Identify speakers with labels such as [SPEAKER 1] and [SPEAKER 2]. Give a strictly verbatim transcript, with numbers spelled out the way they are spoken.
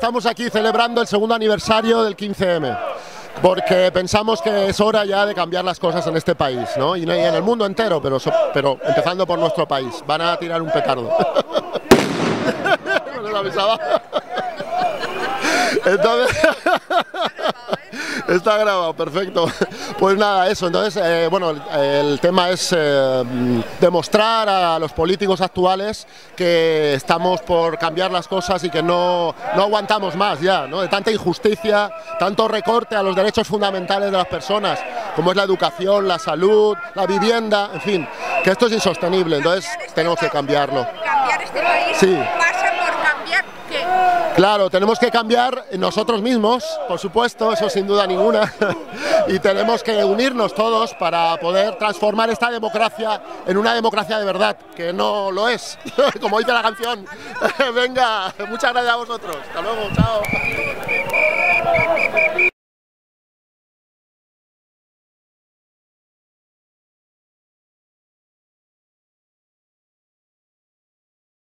[SPEAKER 1] estamos aquí celebrando el segundo aniversario del quince eme, porque pensamos que es hora ya de cambiar las cosas en este país, ¿no? Y en el mundo entero, pero, pero empezando por nuestro país. Van a tirar un petardo. No lo avisaba. Entonces, está grabado, perfecto. Pues nada, eso. Entonces, eh, bueno, el tema es eh, demostrar a los políticos actuales que estamos por cambiar las cosas y que no, no aguantamos más ya, ¿no? De tanta injusticia, tanto recorte a los derechos fundamentales de las personas, como es la educación, la salud, la vivienda, en fin, que esto es insostenible. Entonces, tenemos que cambiarlo.
[SPEAKER 2] Cambiar este país
[SPEAKER 1] sí.
[SPEAKER 2] pasa por cambiar ¿qué?
[SPEAKER 1] Claro, tenemos que cambiar nosotros mismos, por supuesto, eso sin duda ninguna, y tenemos que unirnos todos para poder transformar esta democracia en una democracia de verdad, que no lo es, como dice la canción. Venga, muchas gracias a vosotros. Hasta luego, chao.